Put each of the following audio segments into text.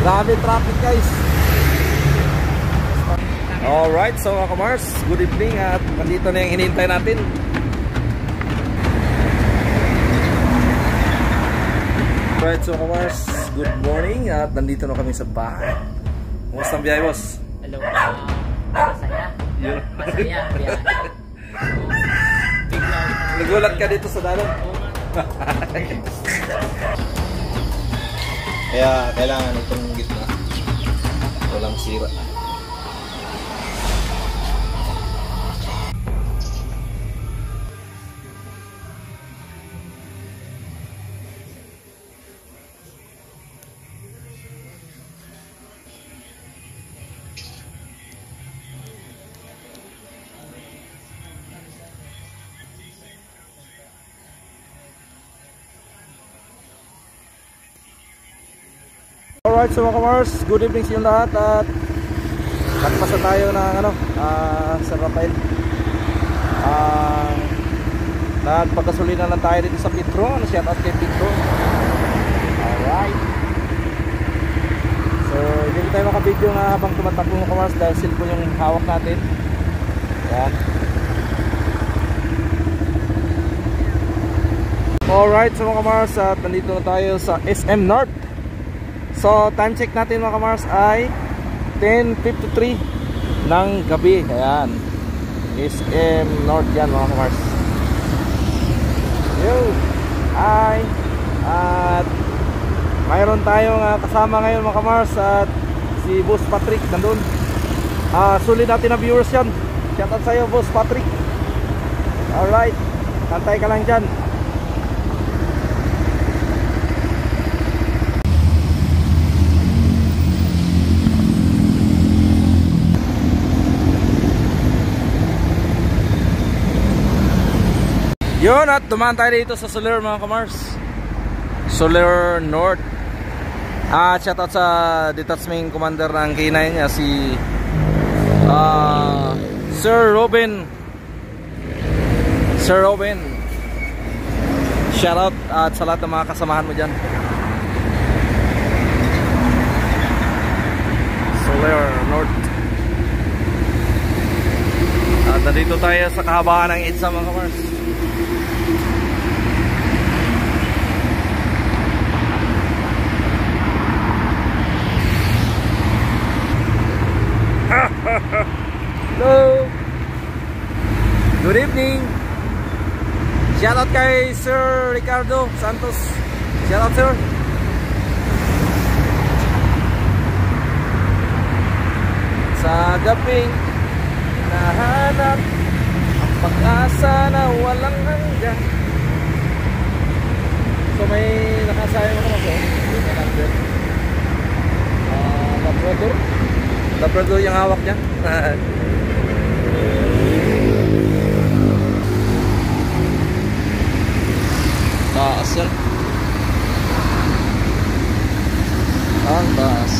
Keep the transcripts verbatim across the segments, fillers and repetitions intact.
Dami traffic guys. Alright, so mga kamars, good evening at nandito na yung hinihintay natin. Alright, so mga kamars, good morning at nandito na kami sa bahay. Kumusta ang biyahe, boss? Hello, uh, masaya. Yun. Masaya, biyahe. Nagulat ka dito sa dalan? Kaya kailangan itong gitna walang sira. Alright, so mga kamars, good evening sa inyong lahat at nagpasa tayo ng ano, uh, San Rafael. uh, Nagpagkasulinan lang tayo dito sa Petro. Ano, shout out kay Petro. Alright, so hindi tayo makabidyo nga habang tumatakbo mga kamars dahil cellphone yung hawak natin. Yan. Alright, so mga kamars, at nandito na tayo sa S M North. So time check natin mga kamars ay ten fifty-three ng gabi. Ayan, S M North yan mga kamars. Yo, hi. At mayroon tayong uh, kasama ngayon mga kamars at si Boss Patrick nandun. uh, Sulit natin na viewers yan. Shout out sa'yo Boss Patrick. Alright, tantay ka lang dyan. Yun, at dumaan tayo dito sa Soler mga kamars, Soler North. At shout out sa detachment commander ng K nine niya, si uh, Sir Robin. Sir Robin, shout out at sa lahat ng mga kasamahan mo dyan. Soler North. At nandito tayo sa kahabaan ng EDSA mga kamars. Hello, good evening. Shout out kay Sir Ricardo Santos. Shout out sir. Sa gabing nahanap ang pag-asa na walang hanggan. So may nakasayang ako ako. uh, Labrador Labrador yung hawak niya. Taas yan. Ang taas.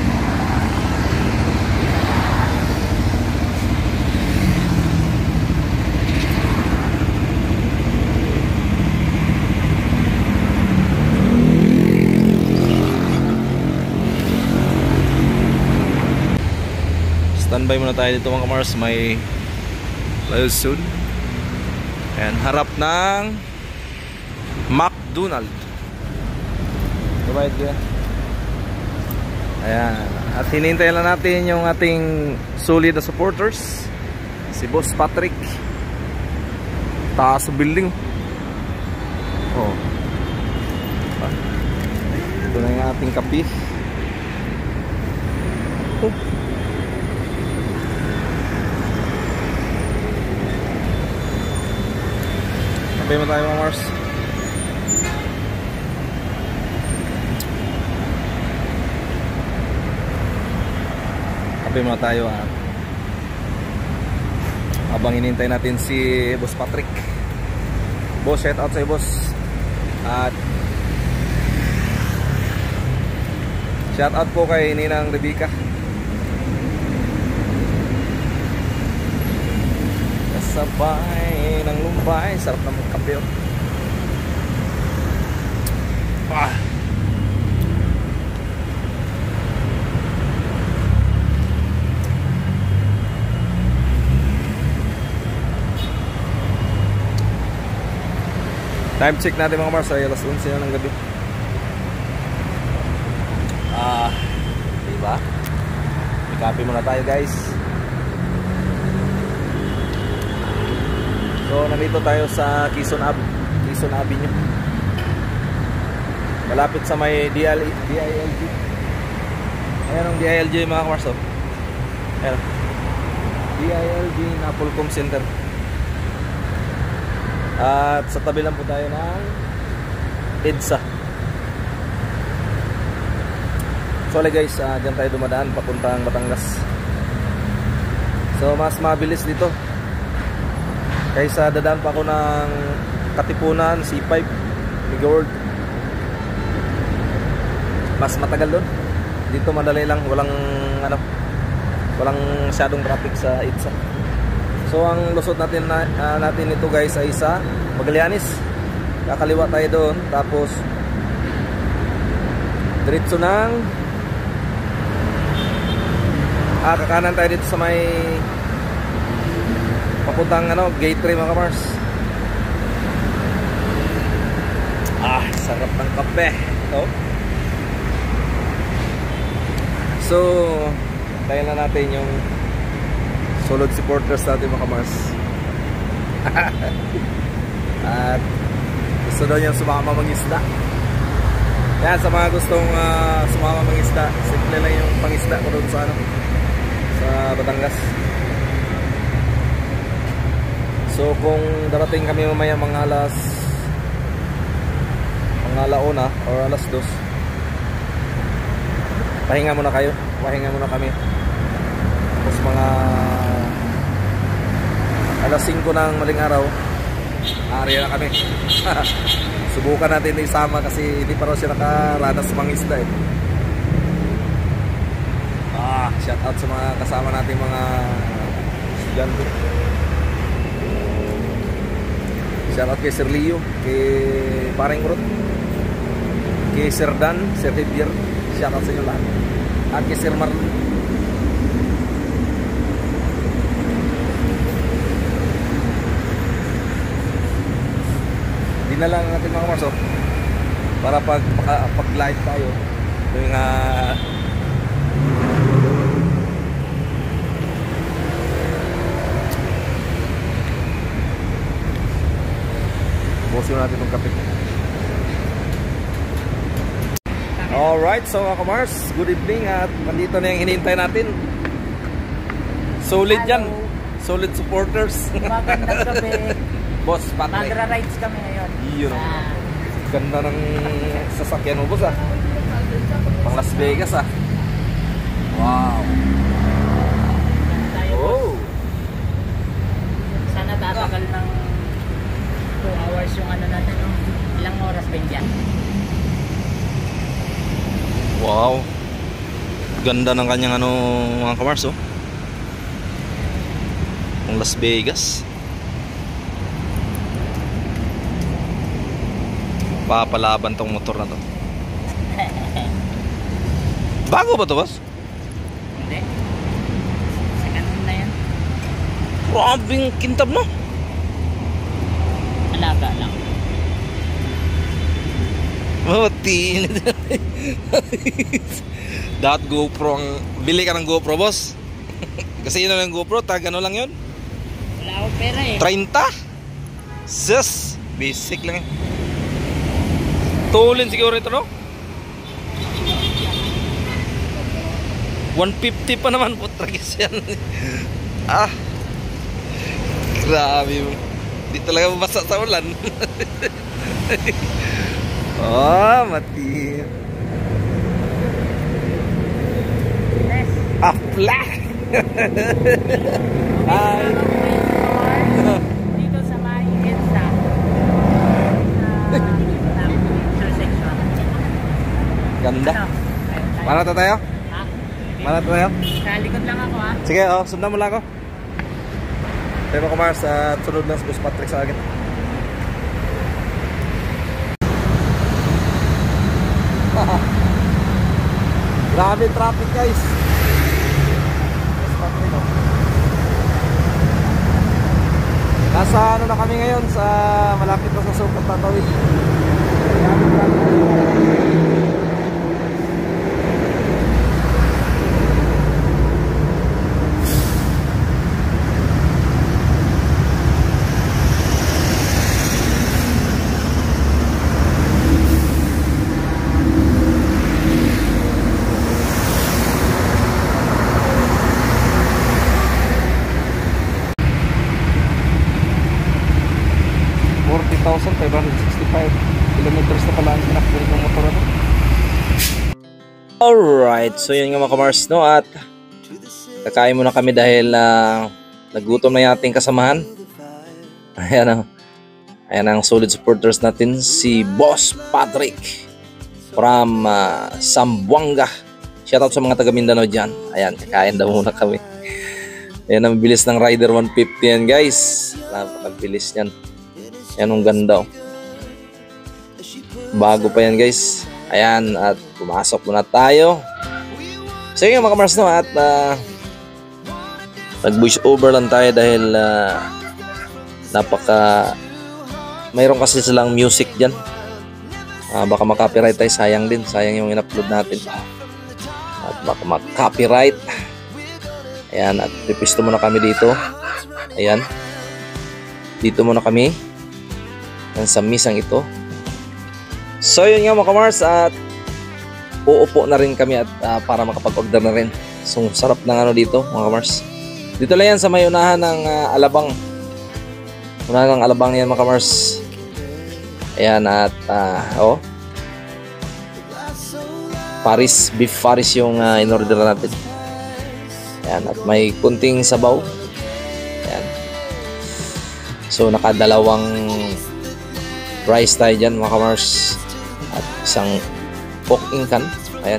Standby muna tayo dito mga kamars, may Luzon. And harap ng McDonald. Kabayad ka. Ayan. At hinihintay lang natin yung ating solid na supporters, si Boss Patrick. Taas sa building. Oh. Ito na yung ating kape. Oh. Kape mo tayo mga Mars. Kape mo tayo ha. Habang inintay natin si Boss Patrick. Boss, shout out sa'yo boss. At shout out po kay Ninang Rebecca. Kasabay ng lumbay. Sarap na magkape. Ah. Time check natin mga Mars ay alas onse na ng gabi. Ah, diba? May-copy muna tayo guys. So nandito tayo sa Quezon Ave, Quezon Avenue. Malapit sa may D I L G. Ayan ang D I L G mga Mars. Oh. Ayan. D I L G Napolcom Center. At sa tabi lang po tayo ng EDSA. Sorry guys, uh, dyan tayo dumadaan papuntang Batangas. So mas mabilis dito kaysa dadaan pa ako ng Katipunan, C five, Migaward. Mas matagal doon. Dito madali lang, walang ano, walang masyadong traffic sa EDSA. So ang lusot natin na, uh, natin ito guys ay sa Magallanes. Kakaliwa tayo doon, tapos diretso ng ah, kakanan tayo dito sa may papuntang ano, gate three mga Mars. Ah, sarap ng kape. Oh. So, tayo na natin yung solid supporters natin mga Mars. At gusto daw niyang sumama mag-isda. Yan, sa mga gustong uh, sumama mag-isda, simple lang yung pang-isda ko doon sa ano, sa Batangas. So kung darating kami mamaya mga alas mga alauna or alas dos, pahinga muna kayo, pahinga muna kami. Tapos mga alas singko ng maling araw, ari na kami. Subukan natin na isama kasi hindi pa raw siya nakaranas sa mga isda eh. Ah, shout out sa mga kasama natin mga estudyante. Shout out kay Sir Leo, kay Paring Rod, kay Sir Dan, Sir Javier. Shout out sa inyo lahat. At kay Sir Marlon. Hindi na lang natin mga Mars, oh, para pag, pag live tayo yung uh, busin natin itong kape. Alright, so mga Mars, good evening. At nandito na yung hinihintay natin. Solid yan. Solid supporters. Magandang gabi. Boss Patrick, Magra-rides kami ngayon. yun, ah. Ganda ng sasakyan mo boss ah. Pang Las Vegas ah. Wow. Tayo, Oh. sana tatagal ng two hours yung ano natin, no? Ilang oras ba yan? Wow. Ganda ng kanyang ano mga kamars oh. Pang Las Vegas. Papalaban tong motor na to. Bago ba to boss? Hindi. Second hand na yan. Grabing kintab no? Alaga lang. Oh, tinit. Dapat GoPro ang... Bili ka ng GoPro boss. Kasi yun lang GoPro, tag ano lang yun? Wala akong pera eh. thirty? Sus! Basic lang eh. Tulin siguro ito no? one fifty pa naman po, tragis yan. Ah, grabe mo. Di talaga mabasa sa ulan. Oh, mati. Yes. Apla. Ay. Dito sa may EDSA. Sa intersection. Ganda. Ano? Mana to tayo? Ha? Mana to tayo? Sa likod lang ako ha. Sige, oh, sundan mo lang ako. Pero ko Mars, at sunod lang si Boss Patrick sa akin. Grabe traffic guys. Boss Patrick, oh. Nasa ano na kami ngayon, sa malapit na sa Sukat Tatawid. forty thousand five hundred sixty-five kilometers na pala ang tinakbo ng motor na. Alright, so yun nga mga kamars, no? At kakain muna kami dahil uh, nagutom na yung ating kasamahan. Ayan ang, ayan ang solid supporters natin, si Boss Patrick from uh, Zamboanga. Shoutout sa mga taga Mindanao dyan. Ayan, kakain daw muna kami. Ayan ang bilis ng Rider one fifty yan guys. Napakabilis yan. Yan ang ganda, oh. Bago pa yan guys. Ayan, at pumasok muna tayo. So yun mga kamars, no? At uh, nag voice over lang tayo dahil uh, napaka mayroon kasi silang music dyan. uh, Baka makapiright tayo, sayang din. Sayang yung in-upload natin. At baka makapiright. Ayan, at pipisto muna kami dito. Ayan, dito muna kami sa misang ito. So yun nga mga kamars, at uupo na rin kami at uh, para makapag-order na rin. So sarap ng ano dito mga kamars. Dito lang yan sa may unahan ng uh, Alabang. Unahan ng Alabang yan mga kamars. Ayan, at uh, oh, Paris, beef Paris yung uh, in-order natin. Ayan, at may kunting sabaw. Ayan. So nakadalawang rice tayo dyan mga kamars, at isang pork incan. Ayan.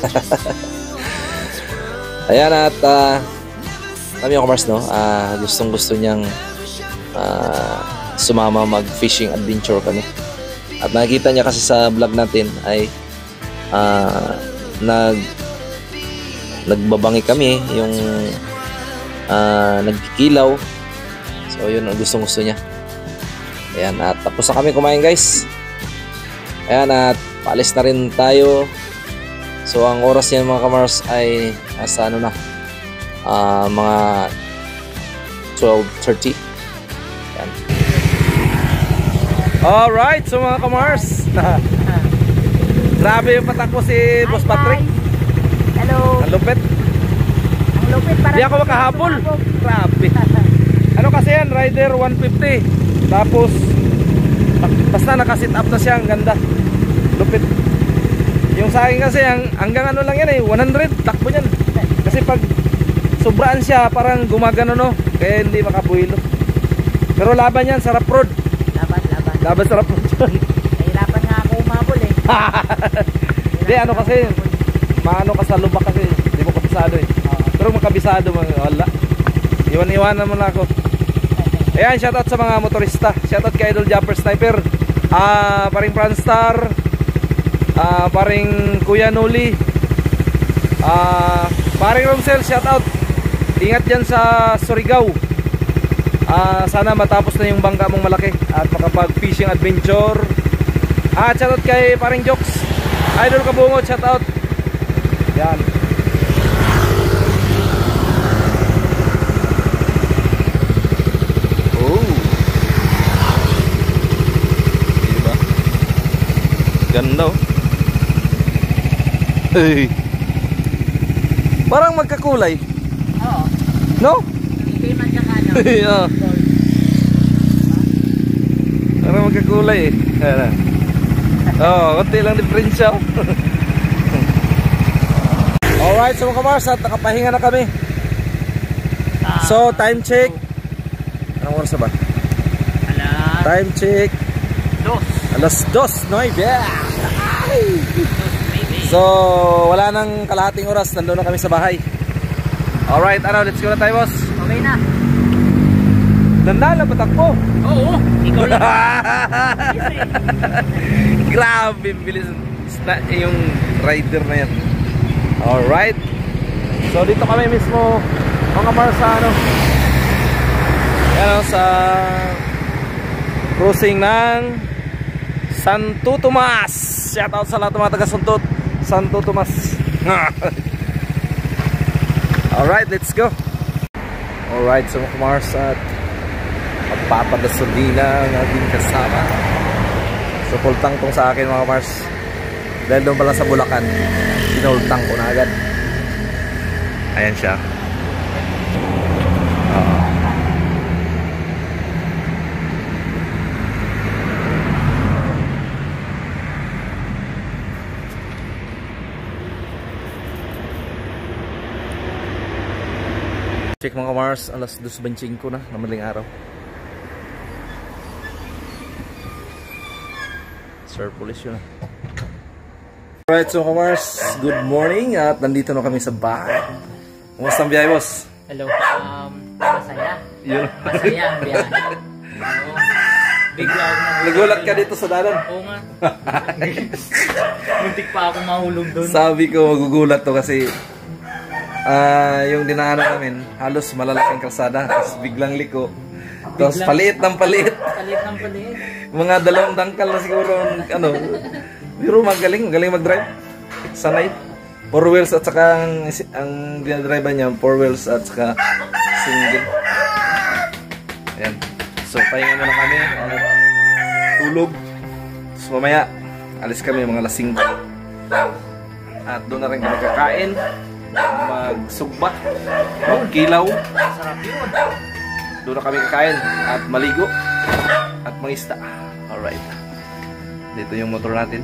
Ayan, at uh, kami mga kamars, no? uh, gustong gusto niyang uh, sumama mag fishing adventure kami. At nakikita niya kasi sa vlog natin ay uh, nag nagbabangi kami, yung uh, nagkikilaw. So yun ang gustong gusto niya. Ayan, at tapos na kami kumain guys. Ayan, at paalis na rin tayo. So ang oras niyan mga kamars ay nasa ano na, uh, mga twelve thirty. Ayan. Alright, so mga kamars, grabe yung patakbo si Boss Patrick. Hello. Ang lupit. Ang lupit, para di ako makahabol. Grabe. Ano kasi yan, Rider one fifty. Tapos basta naka-sit up na siya, ang ganda. Lupit. Yung sa akin kasi ang, hanggang ano lang yan eh, one hundred takbo niyan. Kasi pag sobraan siya parang gumagano, no, kaya hindi makabuhilo. Pero laban yan sa rough road. Laban, laban. Laban sa rough road yun. Nahirapan nga ako umabol eh. Hindi, ano kasi, maano ka sa lubak kasi, hindi mo kabisado eh. Pero makabisado mo, wala. Iwan-iwanan mo na ako. Ayan, shoutout sa mga motorista. Shoutout kay Idol Jumper Sniper, uh, paring Franstar, uh, paring Kuya Noli, uh, paring Romsel, shoutout. Ingat dyan sa Surigao. uh, Sana matapos na yung bangka mong malaki at makapag fishing adventure. At uh, shoutout kay paring Jokes, Idol Kabungot, shoutout. Yan. Ganda, oh. Hey. Parang magkakulay. Oo. No? Hindi man siya ano. Yeah. Parang magkakulay eh. Ayan. Oh, konti lang diferensya. Alright, so mga kamars, at nakapahinga na kami. So, time check. Anong oras na ba? Alas. Time check. Dos. Alas dos, no? Yeah. So, wala nang kalahating oras, nandun na kami sa bahay. Alright, ano, let's go na tayo, boss. Okay na. Dandala, patakbo. Oo, ikaw lang. Grabe, bilis na yung rider na yan. Alright. So, dito kami mismo, mga kamars, sa ano. Ayan o, sa crossing ng Santo Tomas. Shout out sa lahat ng mga taga Santo, Santo Tomas. Alright, let's go. Alright, so mga kamars, at magpapagasolina ang ating kasama. So pultang tong sa akin mga kamars. Dahil doon pala sa Bulacan, pinultang ko na agad. Ayan siya. uh. Check mga kamars, alas dos twenty-five na na madaling araw. Sir Police yun. Alright, so kamars, good morning at nandito na kami sa bahay. Kumusta ang biyahe, boss? Hello. Um, masaya. Yun. Masaya ang biyahe. Oo. Bigla ako na. Nagulat ka dito sa dalan. Oo nga. Muntik pa ako mahulog doon. Sabi ko magugulat to kasi ah, yung dinaanan namin, halos malalaking kalsada, tapos biglang liko. Tapos Biglang- paliit ng paliit. Palit ng palit. Mga dalawang dangkal na siguro, ano, pero magaling, magaling mag-drive. Sanay. Four wheels at saka ang, ang dinadrive niya, four wheels at saka single. Ayan. So, pahinga muna kami. At tulog. Tapos mamaya, alis kami mga lasing. At doon na rin kami kakain. Magsugba. Magkilaw. Sarap yun. Doon na kami kakain. At maligo. At mangista. Alright. Dito yung motor natin.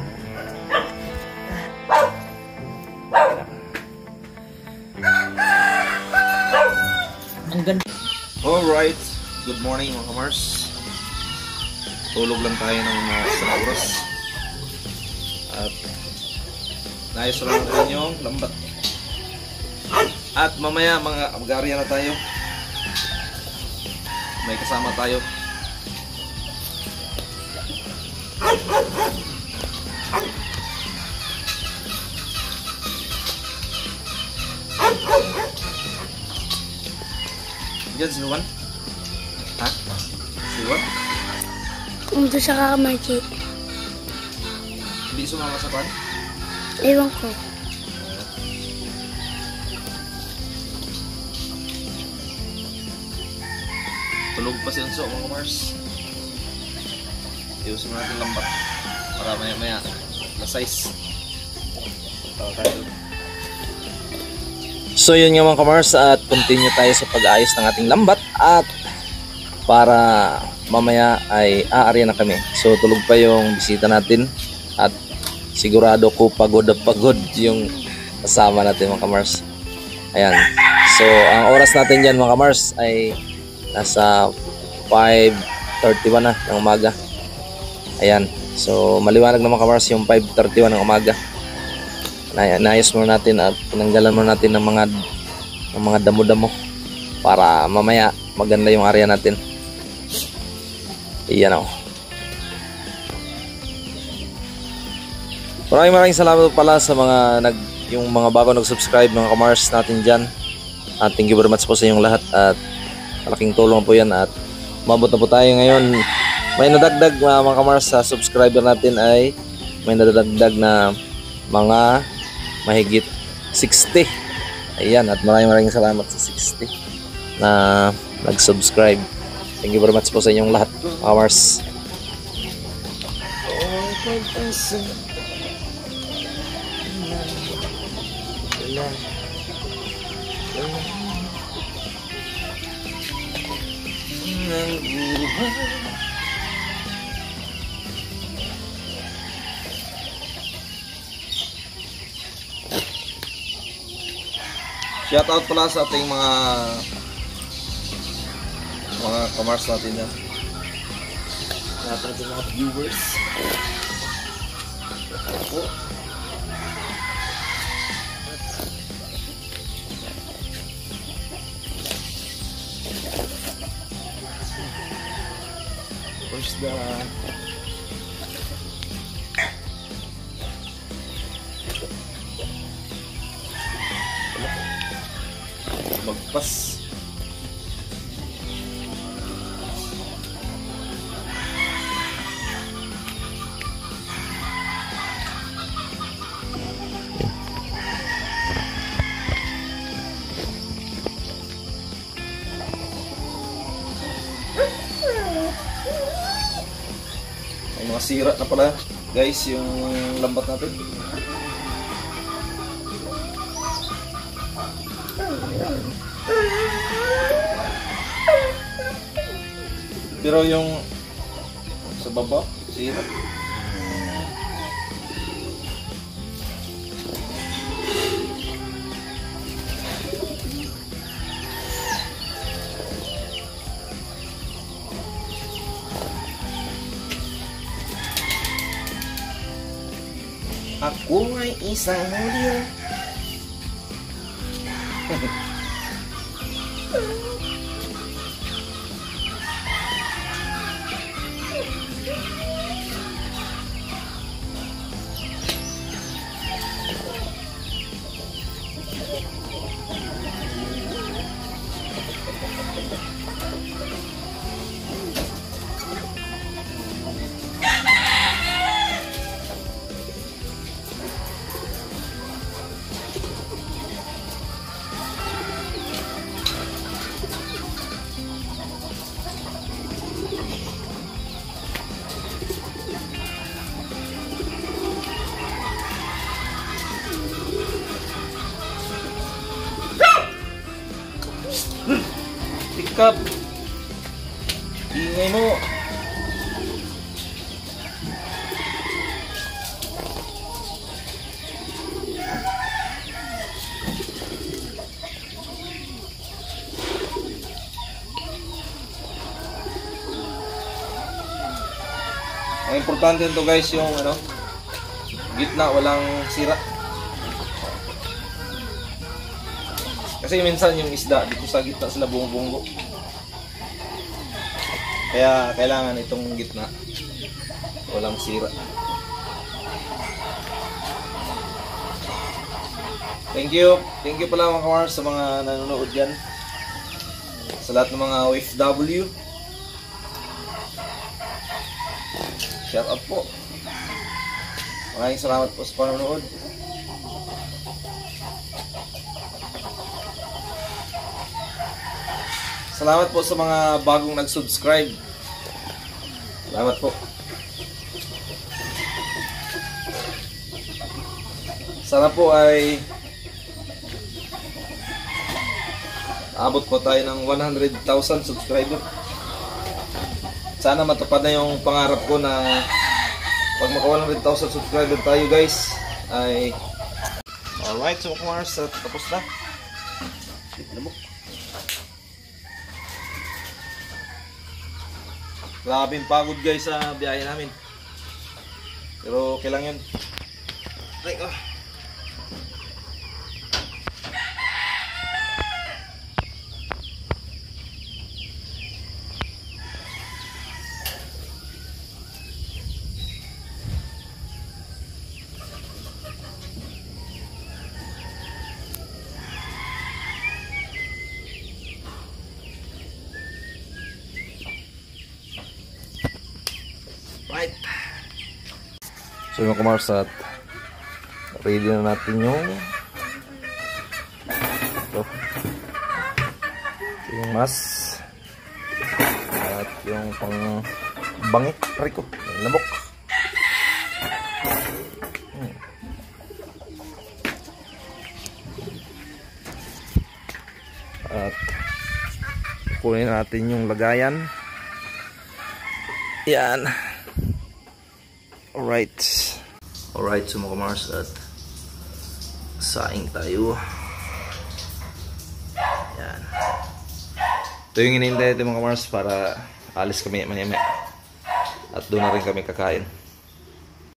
Ang ganda. Alright. Good morning mga kamars. Tulog lang tayo ng mga isang oras. At naayos lang natin yung lambat. At mamaya mga mag-aarya na tayo. May kasama tayo. Diyan si Juan? Ha? Si Juan? Ito sa kakamarket. Hindi sumama sa pan? Ewan ko. Tulog pa si Unso mga Mars. Iusin mo natin lambat para maya maya na size. So yun nga mga kamars, at continue tayo sa pag-ayos ng ating lambat at para mamaya ay aarya na kami. So tulog pa yung bisita natin at sigurado ko pagod na pagod yung kasama natin mga kamars. Ayan. So ang oras natin dyan mga kamars ay nasa five thirty-one na ng umaga. Ayan. So maliwanag na mga kamars yung five thirty-one ng umaga. Na naayos muna natin at tinanggalan muna natin ng mga ng mga damo-damo para mamaya maganda yung area natin. Iyan o. Maraming maraming salamat pala sa mga nag yung mga bago nag-subscribe mga kamars natin diyan. At thank you very much po sa inyong lahat at malaking tulong po yan at mabot na po tayo ngayon. May nadagdag mga, mga kamars sa subscriber natin ay may nadagdag na mga mahigit sixty. Ayan, at maraming maraming salamat sa sixty na nag-subscribe. Thank you very much po sa inyong lahat, mga Mars. Shout out pala sa ating mga mga kamars natin yan. Lahat ng ating mga viewers. Opo. Where's the magpas. Nasira na pala guys yung lambat natin. Pero yung sa baba, sira. Ako ay isang model. Tikap, ingay mo. Ang importante nito guys yung ano, gitna walang sira. Kasi minsan yung isda dito sa gitna sila bunggo-bunggo. Kaya kailangan itong gitna walang sira. Thank you. Thank you pala mga kamars sa mga nanonood dyan. Sa lahat ng mga O F W. Shout out po. Maraming salamat po sa panonood. Salamat po sa mga bagong nag-subscribe. Salamat po. Sana po ay abot po tayo ng one hundred thousand subscriber. Sana matupad na yung pangarap ko na pag maka one hundred thousand subscriber tayo guys ay alright, so kumars, tapos na. Grabing pagod guys sa biyahe namin. Pero kailangan yun. Ay, oh. Right. So mga kamars, at ready na natin yung ito, yung mas at yung pang bangit, riko, yung lamok. Hmm. At kunin natin yung lagayan. Yan. Alright. Alright, so mga kamars, at saing tayo. Yan. Ito yung hinihintay natin mga kamars para alis kami maya-maya. At doon na rin kami kakain.